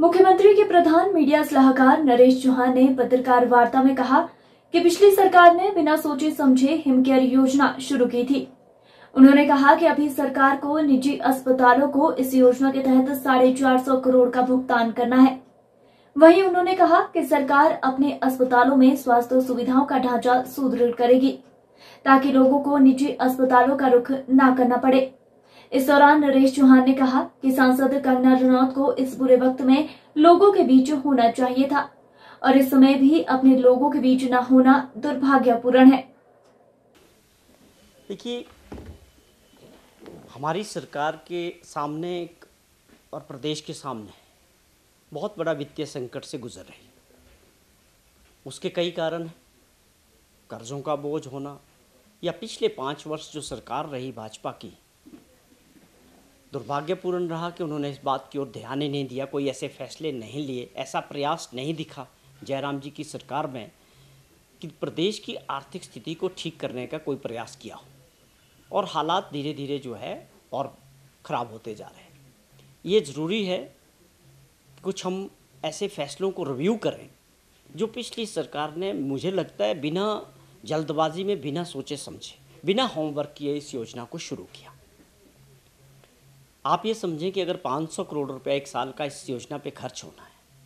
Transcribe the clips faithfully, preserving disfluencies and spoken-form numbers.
मुख्यमंत्री के प्रधान मीडिया सलाहकार नरेश चौहान ने पत्रकार वार्ता में कहा कि पिछली सरकार ने बिना सोचे समझे हिमकेयर योजना शुरू की थी। उन्होंने कहा कि अभी सरकार को निजी अस्पतालों को इस योजना के तहत साढ़े चार सौ करोड़ का भुगतान करना है। वहीं उन्होंने कहा कि सरकार अपने अस्पतालों में स्वास्थ्य सुविधाओं का ढांचा सुदृढ़ करेगी ताकि लोगों को निजी अस्पतालों का रुख न करना पड़े। इस दौरान नरेश चौहान ने कहा कि सांसद कंगना रनौत को इस बुरे वक्त में लोगों के बीच होना चाहिए था और इस समय भी अपने लोगों के बीच न होना दुर्भाग्यपूर्ण है। देखिए, हमारी सरकार के सामने और प्रदेश के सामने बहुत बड़ा वित्तीय संकट से गुजर रही है। उसके कई कारण हैं। कर्जों का बोझ होना या पिछले पाँच वर्ष जो सरकार रही भाजपा की, दुर्भाग्यपूर्ण रहा कि उन्होंने इस बात की ओर ध्यान ही नहीं दिया, कोई ऐसे फैसले नहीं लिए, ऐसा प्रयास नहीं दिखा जयराम जी की सरकार में कि प्रदेश की आर्थिक स्थिति को ठीक करने का कोई प्रयास किया हो। और हालात धीरे धीरे जो है और ख़राब होते जा रहे हैं। ये ज़रूरी है कुछ हम ऐसे फैसलों को रिव्यू करें जो पिछली सरकार ने, मुझे लगता है, बिना जल्दबाजी में, बिना सोचे समझे, बिना होमवर्क किए इस योजना को शुरू किया। आप ये समझें कि अगर पाँच सौ करोड़ रुपया एक साल का इस योजना पे खर्च होना है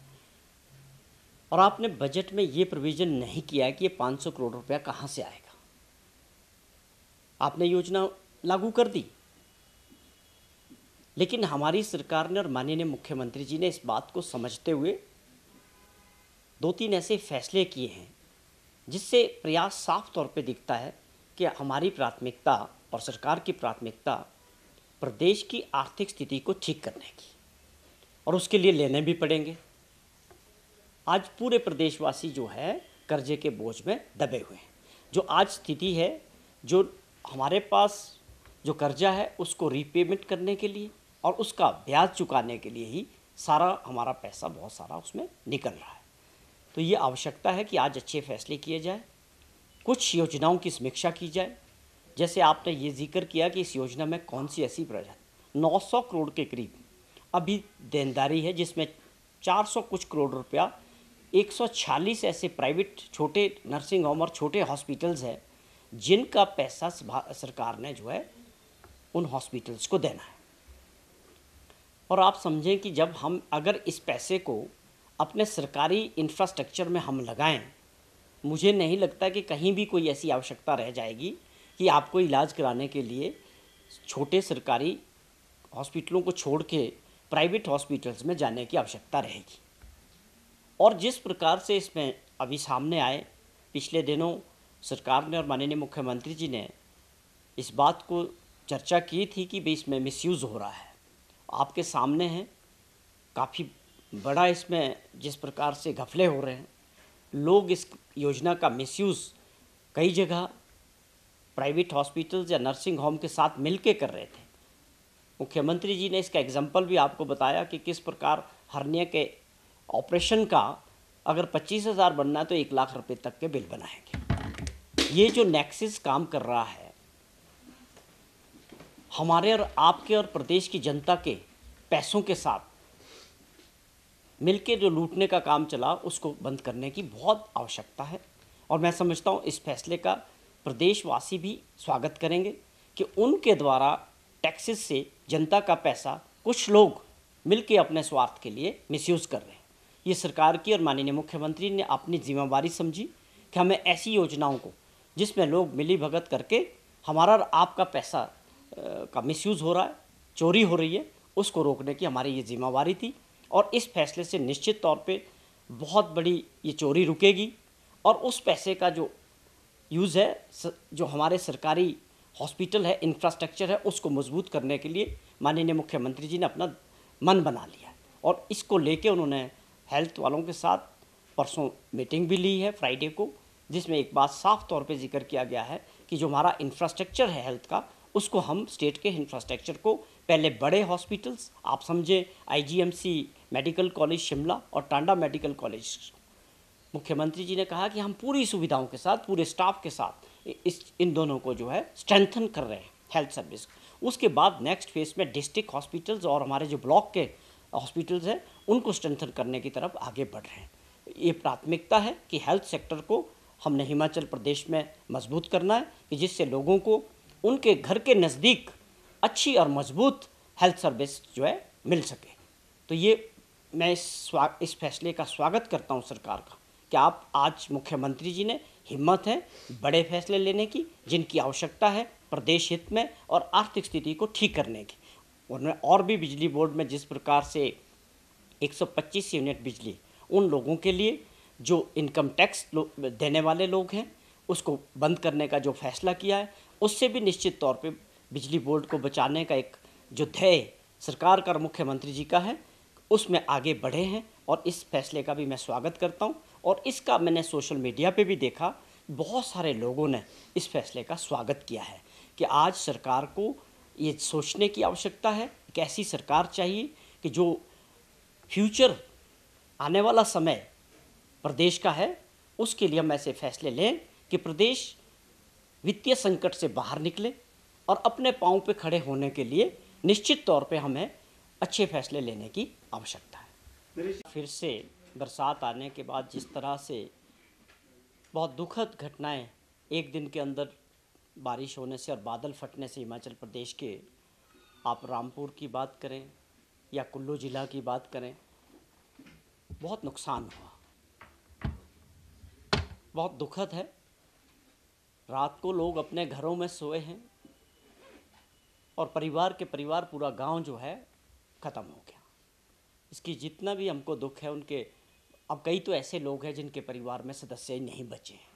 और आपने बजट में ये प्रोविज़न नहीं किया है कि ये पाँच सौ करोड़ रुपया कहाँ से आएगा, आपने योजना लागू कर दी। लेकिन हमारी सरकार ने और माननीय मुख्यमंत्री जी ने इस बात को समझते हुए दो तीन ऐसे फैसले किए हैं जिससे प्रयास साफ तौर पे दिखता है कि हमारी प्राथमिकता और सरकार की प्राथमिकता प्रदेश की आर्थिक स्थिति को ठीक करने की, और उसके लिए लेने भी पड़ेंगे। आज पूरे प्रदेशवासी जो है कर्जे के बोझ में दबे हुए हैं। जो आज स्थिति है, जो हमारे पास जो कर्जा है उसको रीपेमेंट करने के लिए और उसका ब्याज चुकाने के लिए ही सारा हमारा पैसा, बहुत सारा उसमें निकल रहा है। तो ये आवश्यकता है कि आज अच्छे फैसले किए जाए, कुछ योजनाओं की समीक्षा की जाए। जैसे आपने ये जिक्र किया कि इस योजना में कौन सी ऐसी प्रोजेक्ट, नौ सौ करोड़ के करीब अभी देनदारी है, जिसमें चार सौ कुछ करोड़ रुपया एक सौ छियालीस ऐसे प्राइवेट छोटे नर्सिंग होम और छोटे हॉस्पिटल्स हैं जिनका पैसा सरकार ने जो है उन हॉस्पिटल्स को देना है। और आप समझें कि जब हम अगर इस पैसे को अपने सरकारी इंफ्रास्ट्रक्चर में हम लगाएं, मुझे नहीं लगता कि कहीं भी कोई ऐसी आवश्यकता रह जाएगी कि आपको इलाज कराने के लिए छोटे सरकारी हॉस्पिटलों को छोड़ के प्राइवेट हॉस्पिटल्स में जाने की आवश्यकता रहेगी। और जिस प्रकार से इसमें अभी सामने आए, पिछले दिनों सरकार ने और माननीय मुख्यमंत्री जी ने इस बात को चर्चा की थी कि भाई इसमें मिसयूज़ हो रहा है। आपके सामने है काफ़ी बड़ा इसमें जिस प्रकार से घपले हो रहे हैं। लोग इस योजना का मिसयूज़ कई जगह प्राइवेट हॉस्पिटल्स या नर्सिंग होम के साथ मिलके कर रहे थे। मुख्यमंत्री जी ने इसका एग्जाम्पल भी आपको बताया कि किस प्रकार हर्निया के ऑपरेशन का अगर पच्चीस हज़ार बनना है तो एक लाख रुपए तक के बिल बनाएंगे। ये जो नेक्सस काम कर रहा है, हमारे और आपके और प्रदेश की जनता के पैसों के साथ मिलके जो लूटने का काम चला, उसको बंद करने की बहुत आवश्यकता है। और मैं समझता हूँ इस फैसले का प्रदेशवासी भी स्वागत करेंगे कि उनके द्वारा टैक्सेस से जनता का पैसा कुछ लोग मिलके अपने स्वार्थ के लिए मिसयूज़ कर रहे हैं। ये सरकार की और माननीय मुख्यमंत्री ने अपनी जिम्मेवारी समझी कि हमें ऐसी योजनाओं को जिसमें लोग मिली भगत करके हमारा और आपका पैसा आ, का मिसयूज़ हो रहा है, चोरी हो रही है, उसको रोकने की हमारी ये जिम्मेवारी थी। और इस फैसले से निश्चित तौर पे बहुत बड़ी ये चोरी रुकेगी और उस पैसे का जो यूज़ है, जो हमारे सरकारी हॉस्पिटल है, इंफ्रास्ट्रक्चर है, उसको मजबूत करने के लिए माननीय मुख्यमंत्री जी ने अपना मन बना लिया। और इसको लेके उन्होंने हेल्थ वालों के साथ परसों मीटिंग भी ली है फ्राइडे को, जिसमें एक बात साफ तौर पे जिक्र किया गया है कि जो हमारा इंफ्रास्ट्रक्चर है हेल्थ का, उसको हम स्टेट के इंफ्रास्ट्रक्चर को पहले बड़े हॉस्पिटल्स, आप समझे आईजीएमसी मेडिकल कॉलेज शिमला और टांडा मेडिकल कॉलेज, मुख्यमंत्री जी ने कहा कि हम पूरी सुविधाओं के साथ, पूरे स्टाफ के साथ इस इन दोनों को जो है स्ट्रेंथन कर रहे हैं हेल्थ सर्विस। उसके बाद नेक्स्ट फेज में डिस्ट्रिक्ट हॉस्पिटल्स और हमारे जो ब्लॉक के हॉस्पिटल्स हैं उनको स्ट्रेंथन करने की तरफ आगे बढ़ रहे हैं। ये प्राथमिकता है कि हेल्थ सेक्टर को हमने हिमाचल प्रदेश में मजबूत करना है कि जिससे लोगों को उनके घर के नज़दीक अच्छी और मजबूत हेल्थ सर्विस जो है मिल सके। तो ये मैं इस स्वा इस फैसले का स्वागत करता हूँ सरकार का कि आप आज मुख्यमंत्री जी ने हिम्मत है बड़े फैसले लेने की, जिनकी आवश्यकता है प्रदेश हित में और आर्थिक स्थिति को ठीक करने की। उन्होंने और भी बिजली बोर्ड में जिस प्रकार से एक सौ पच्चीस यूनिट बिजली उन लोगों के लिए जो इनकम टैक्स देने वाले लोग हैं उसको बंद करने का जो फैसला किया है, उससे भी निश्चित तौर पे बिजली बोर्ड को बचाने का एक जो ध्येय सरकार का और मुख्यमंत्री जी का है उसमें आगे बढ़े हैं और इस फैसले का भी मैं स्वागत करता हूं। और इसका मैंने सोशल मीडिया पे भी देखा, बहुत सारे लोगों ने इस फैसले का स्वागत किया है कि आज सरकार को ये सोचने की आवश्यकता है कि ऐसी सरकार चाहिए कि जो फ्यूचर आने वाला समय प्रदेश का है उसके लिए हम ऐसे फैसले लें कि प्रदेश वित्तीय संकट से बाहर निकले और अपने पांव पे खड़े होने के लिए निश्चित तौर पे हमें अच्छे फैसले लेने की आवश्यकता है। फिर से बरसात आने के बाद जिस तरह से बहुत दुखद घटनाएं एक दिन के अंदर बारिश होने से और बादल फटने से हिमाचल प्रदेश के, आप रामपुर की बात करें या कुल्लू ज़िला की बात करें, बहुत नुकसान हुआ, बहुत दुखद है। रात को लोग अपने घरों में सोए हैं और परिवार के परिवार पूरा गांव जो है ख़त्म हो गया। इसकी जितना भी हमको दुख है उनके, अब कई तो ऐसे लोग हैं जिनके परिवार में सदस्य ही नहीं बचे हैं।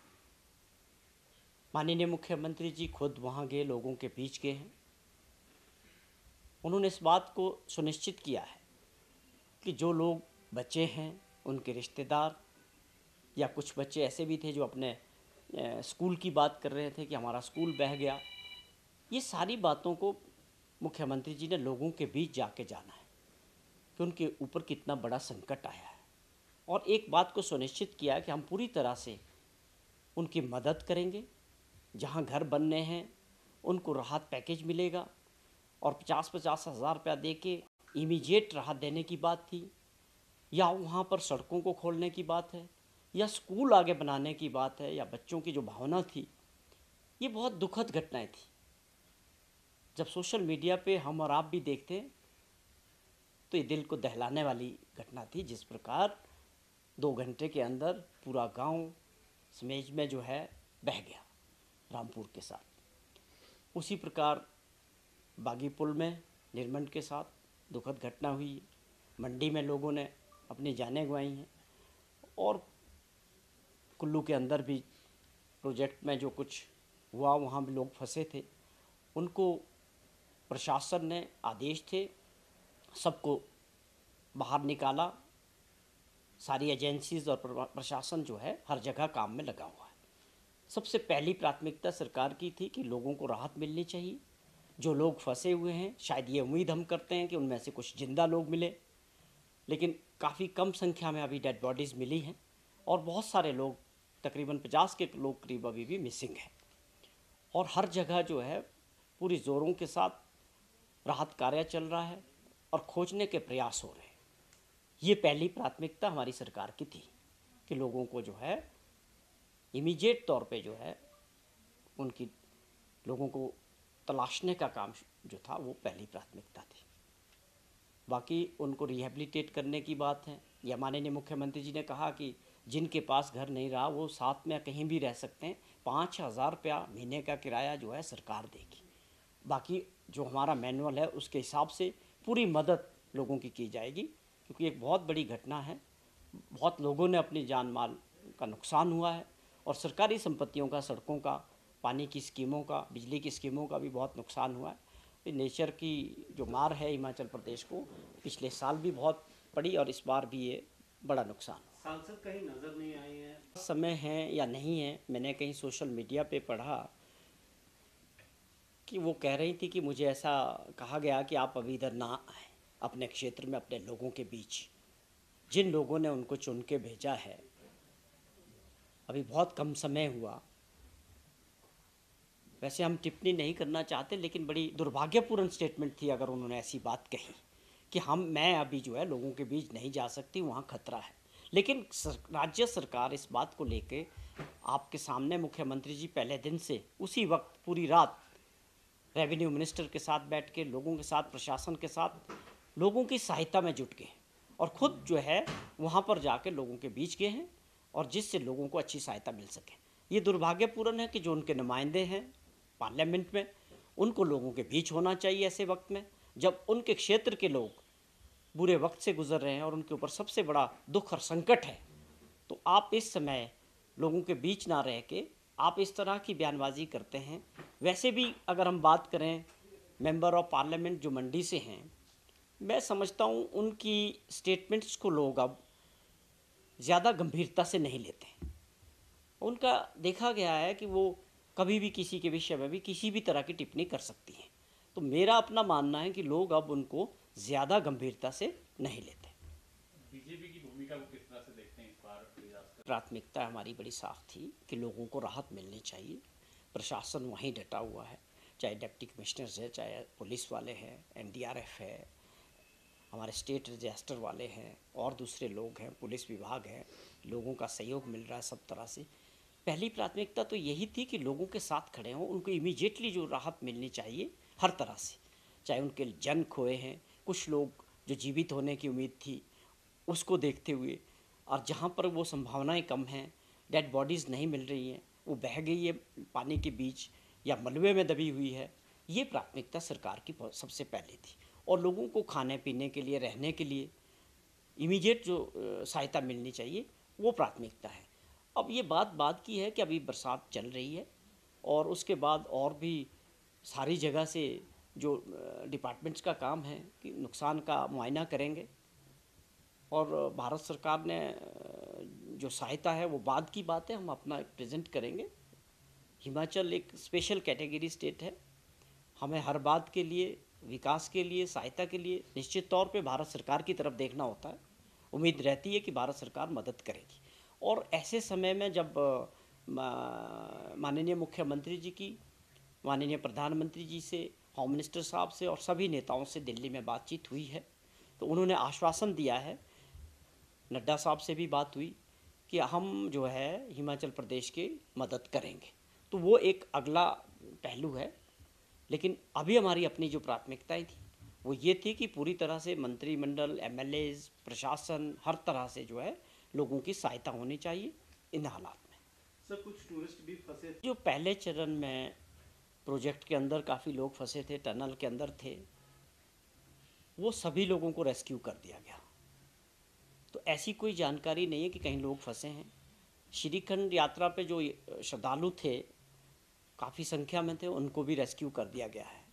माननीय मुख्यमंत्री जी खुद वहाँ गए, लोगों के बीच गए हैं। उन्होंने इस बात को सुनिश्चित किया है कि जो लोग बचे हैं उनके रिश्तेदार या कुछ बच्चे ऐसे भी थे जो अपने स्कूल की बात कर रहे थे कि हमारा स्कूल बह गया। ये सारी बातों को मुख्यमंत्री जी ने लोगों के बीच जाके जाना है कि उनके ऊपर कितना बड़ा संकट आया है और एक बात को सुनिश्चित किया है कि हम पूरी तरह से उनकी मदद करेंगे। जहां घर बनने हैं उनको राहत पैकेज मिलेगा और पचास पचास हज़ार रुपया दे के इमीडिएट राहत देने की बात थी, या वहाँ पर सड़कों को खोलने की बात है या स्कूल आगे बनाने की बात है या बच्चों की जो भावना थी। ये बहुत दुखद घटनाएं थी। जब सोशल मीडिया पे हम और आप भी देखते हैं तो ये दिल को दहलाने वाली घटना थी। जिस प्रकार दो घंटे के अंदर पूरा गांव समेज में जो है बह गया रामपुर के साथ। उसी प्रकार बागी पुल में निर्मंड के साथ दुखद घटना हुई। मंडी में लोगों ने अपनी जानें गंवाई हैं और कुल्लू के अंदर भी प्रोजेक्ट में जो कुछ हुआ वहाँ भी लोग फंसे थे। उनको प्रशासन ने आदेश थे, सबको बाहर निकाला। सारी एजेंसीज और प्रशासन जो है हर जगह काम में लगा हुआ है। सबसे पहली प्राथमिकता सरकार की थी कि लोगों को राहत मिलनी चाहिए। जो लोग फंसे हुए हैं, शायद ये उम्मीद हम करते हैं कि उनमें से कुछ जिंदा लोग मिले, लेकिन काफ़ी कम संख्या में अभी डेड बॉडीज़ मिली हैं और बहुत सारे लोग, तकरीबन पचास के लोग करीब अभी भी मिसिंग हैं। और हर जगह जो है पूरी ज़ोरों के साथ राहत कार्य चल रहा है और खोजने के प्रयास हो रहे हैं। ये पहली प्राथमिकता हमारी सरकार की थी कि लोगों को जो है इमीडिएट तौर पे जो है उनकी लोगों को तलाशने का काम जो था वो पहली प्राथमिकता थी। बाकी उनको रिहेबिलिटेट करने की बात है। या माननीय मुख्यमंत्री जी ने कहा कि जिनके पास घर नहीं रहा वो साथ में कहीं भी रह सकते हैं। पाँच हज़ार रुपया महीने का किराया जो है सरकार देगी। बाकी जो हमारा मैनुअल है उसके हिसाब से पूरी मदद लोगों की की जाएगी, क्योंकि एक बहुत बड़ी घटना है। बहुत लोगों ने अपनी जान माल का नुकसान हुआ है और सरकारी संपत्तियों का, सड़कों का, पानी की स्कीमों का, बिजली की स्कीमों का भी बहुत नुकसान हुआ है। नेचर की जो मार है हिमाचल प्रदेश को पिछले साल भी बहुत पड़ी और इस बार भी ये बड़ा नुकसान। सांसद कहीं नजर नहीं आए हैं। समय है या नहीं है, मैंने कहीं सोशल मीडिया पे पढ़ा कि वो कह रही थी कि मुझे ऐसा कहा गया कि आप अभी इधर ना आए अपने क्षेत्र में, अपने लोगों के बीच। जिन लोगों ने उनको चुन के भेजा है, अभी बहुत कम समय हुआ। वैसे हम टिप्पणी नहीं करना चाहते, लेकिन बड़ी दुर्भाग्यपूर्ण स्टेटमेंट थी अगर उन्होंने ऐसी बात कही कि हम मैं अभी जो है लोगों के बीच नहीं जा सकती, वहाँ खतरा है। लेकिन सर, राज्य सरकार इस बात को लेके आपके सामने मुख्यमंत्री जी पहले दिन से उसी वक्त पूरी रात रेवेन्यू मिनिस्टर के साथ बैठ के, लोगों के साथ, प्रशासन के साथ, लोगों की सहायता में जुट गए और ख़ुद जो है वहाँ पर जाके लोगों के बीच गए हैं और जिससे लोगों को अच्छी सहायता मिल सके। ये दुर्भाग्यपूर्ण है कि जो उनके नुमाइंदे हैं पार्लियामेंट में, उनको लोगों के बीच होना चाहिए ऐसे वक्त में जब उनके क्षेत्र के लोग बुरे वक्त से गुजर रहे हैं और उनके ऊपर सबसे बड़ा दुख और संकट है। तो आप इस समय लोगों के बीच ना रह के आप इस तरह की बयानबाजी करते हैं। वैसे भी अगर हम बात करें मेंबर ऑफ पार्लियामेंट जो मंडी से हैं, मैं समझता हूँ उनकी स्टेटमेंट्स को लोग अब ज़्यादा गंभीरता से नहीं लेते। उनका देखा गया है कि वो कभी भी किसी के विषय में भी किसी भी तरह की टिप्पणी कर सकती हैं। तो मेरा अपना मानना है कि लोग अब उनको ज़्यादा गंभीरता से नहीं लेते। बीजेपी की भूमिका को किस तरह से देखते हैं इस बार? प्राथमिकता हमारी बड़ी साफ थी कि लोगों को राहत मिलनी चाहिए। प्रशासन वहीं डटा हुआ है, चाहे डिप्टी कमिश्नर्स है, चाहे पुलिस वाले हैं, एनडीआरएफ है, हमारे स्टेट रजिस्टर वाले हैं और दूसरे लोग हैं, पुलिस विभाग है, लोगों का सहयोग मिल रहा है सब तरह से। पहली प्राथमिकता तो यही थी कि लोगों के साथ खड़े हों, उनको इमीडिएटली जो राहत मिलनी चाहिए हर तरह से, चाहे उनके जन खोए हैं, कुछ लोग जो जीवित होने की उम्मीद थी उसको देखते हुए, और जहाँ पर वो संभावनाएं कम हैं, डेड बॉडीज़ नहीं मिल रही हैं, वो बह गई है पानी के बीच या मलबे में दबी हुई है, ये प्राथमिकता सरकार की सबसे पहले थी। और लोगों को खाने पीने के लिए, रहने के लिए इमीडिएट जो सहायता मिलनी चाहिए वो प्राथमिकता है। अब ये बात बात की है कि अभी बरसात चल रही है और उसके बाद और भी सारी जगह से जो डिपार्टमेंट्स का काम है कि नुकसान का मुआयना करेंगे और भारत सरकार ने जो सहायता है वो बाद की बात है, हम अपना प्रेजेंट करेंगे। हिमाचल एक स्पेशल कैटेगरी स्टेट है, हमें हर बात के लिए, विकास के लिए, सहायता के लिए निश्चित तौर पे भारत सरकार की तरफ देखना होता है। उम्मीद रहती है कि भारत सरकार मदद करेगी। और ऐसे समय में जब माननीय मुख्यमंत्री जी की, माननीय प्रधानमंत्री जी से, होम मिनिस्टर साहब से और सभी नेताओं से दिल्ली में बातचीत हुई है, तो उन्होंने आश्वासन दिया है, नड्डा साहब से भी बात हुई कि हम जो है हिमाचल प्रदेश की मदद करेंगे। तो वो एक अगला पहलू है। लेकिन अभी हमारी अपनी जो प्राथमिकताएं थी वो ये थी कि पूरी तरह से मंत्रिमंडल, एमएलएज, प्रशासन, हर तरह से जो है लोगों की सहायता होनी चाहिए इन हालात में। सर, कुछ टूरिस्ट भी फंसे, जो पहले चरण में प्रोजेक्ट के अंदर काफ़ी लोग फंसे थे, टनल के अंदर थे, वो सभी लोगों को रेस्क्यू कर दिया गया। तो ऐसी कोई जानकारी नहीं है कि कहीं लोग फंसे हैं। श्रीखंड यात्रा पे जो श्रद्धालु थे, काफ़ी संख्या में थे, उनको भी रेस्क्यू कर दिया गया है।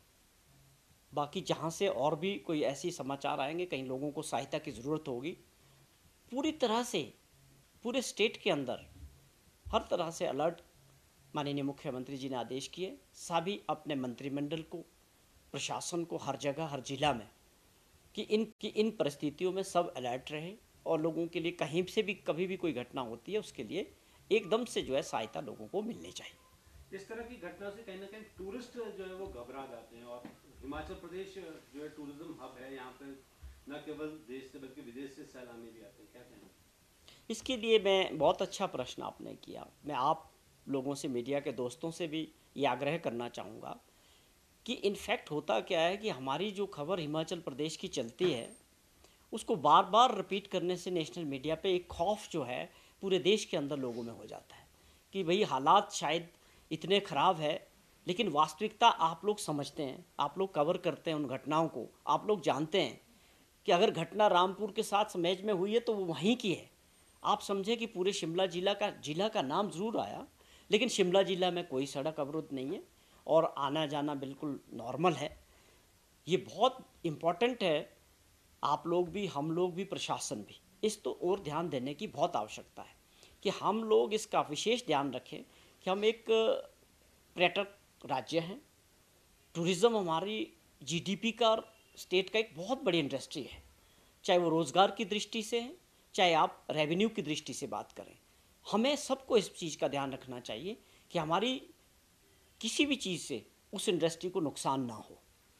बाकी जहाँ से और भी कोई ऐसी समाचार आएंगे, कहीं लोगों को सहायता की ज़रूरत होगी, पूरी तरह से पूरे स्टेट के अंदर हर तरह से अलर्ट माननीय मुख्यमंत्री जी ने आदेश किए। सभी अपने मंत्रिमंडल को, प्रशासन को हर जगह, हर जिला में कि इन कि इन परिस्थितियों में सब अलर्ट रहे और लोगों के लिए कहीं से भी कभी भी कोई घटना होती है उसके लिए एकदम से जो है सहायता लोगों को मिलनी चाहिए। इस तरह की घटना से कहीं ना कहीं टूरिस्ट जो है वो घबरा जाते हैं और हिमाचल प्रदेश जो है टूरिज्म हब है, यहाँ पे न केवल देश से बल्कि विदेश से सैलानी भी आते हैं, क्या कहना? इसके लिए मैं बहुत अच्छा प्रश्न आपने किया। मैं आप लोगों से, मीडिया के दोस्तों से भी ये आग्रह करना चाहूँगा कि इनफैक्ट होता क्या है कि हमारी जो खबर हिमाचल प्रदेश की चलती है उसको बार बार रिपीट करने से नेशनल मीडिया पे एक खौफ जो है पूरे देश के अंदर लोगों में हो जाता है कि भाई हालात शायद इतने ख़राब है, लेकिन वास्तविकता आप लोग समझते हैं, आप लोग कवर करते हैं उन घटनाओं को, आप लोग जानते हैं कि अगर घटना रामपुर के साथ समेज में हुई है तो वो वहीं की है। आप समझें कि पूरे शिमला जिला का जिला का नाम ज़रूर आया, लेकिन शिमला जिला में कोई सड़क अवरुद्ध नहीं है और आना जाना बिल्कुल नॉर्मल है। ये बहुत इम्पॉर्टेंट है, आप लोग भी, हम लोग भी, प्रशासन भी इस तो और ध्यान देने की बहुत आवश्यकता है कि हम लोग इसका विशेष ध्यान रखें कि हम एक पर्यटक राज्य हैं। टूरिज़्म हमारी जीडीपी का, स्टेट का एक बहुत बड़ी इंडस्ट्री है, चाहे वो रोज़गार की दृष्टि से है, चाहे आप रेवेन्यू की दृष्टि से बात करें। हमें सबको इस चीज़ का ध्यान रखना चाहिए कि हमारी किसी भी चीज़ से उस इंडस्ट्री को नुकसान ना हो।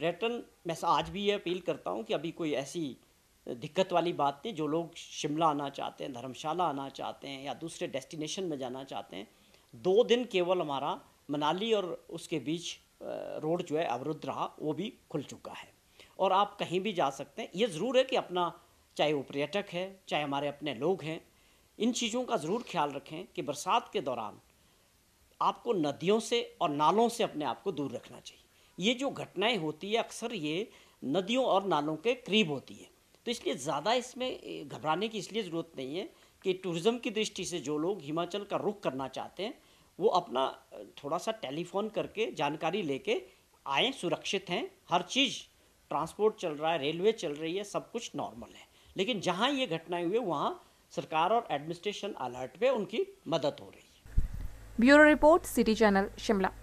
पर्यटन मैं आज भी ये अपील करता हूँ कि अभी कोई ऐसी दिक्कत वाली बात नहीं। जो लोग शिमला आना चाहते हैं, धर्मशाला आना चाहते हैं या दूसरे डेस्टिनेशन में जाना चाहते हैं, दो दिन केवल हमारा मनाली और उसके बीच रोड जो है अवरुद्ध रहा, वो भी खुल चुका है और आप कहीं भी जा सकते हैं। ये ज़रूर है कि अपना, चाहे वो पर्यटक है चाहे हमारे अपने लोग हैं, इन चीज़ों का ज़रूर ख्याल रखें कि बरसात के दौरान आपको नदियों से और नालों से अपने आप को दूर रखना चाहिए। ये जो घटनाएं होती है अक्सर ये नदियों और नालों के करीब होती है, तो इसलिए ज़्यादा इसमें घबराने की इसलिए ज़रूरत नहीं है कि टूरिज़्म की दृष्टि से जो लोग हिमाचल का रुख करना चाहते हैं वो अपना थोड़ा सा टेलीफोन करके जानकारी लेके आएँ। सुरक्षित हैं, हर चीज़, ट्रांसपोर्ट चल रहा है, रेलवे चल रही है, सब कुछ नॉर्मल है। लेकिन जहाँ ये घटनाएं हुई वहाँ सरकार और एडमिनिस्ट्रेशन अलर्ट पे, उनकी मदद हो रही है। Bureau report, city channel, Shimla.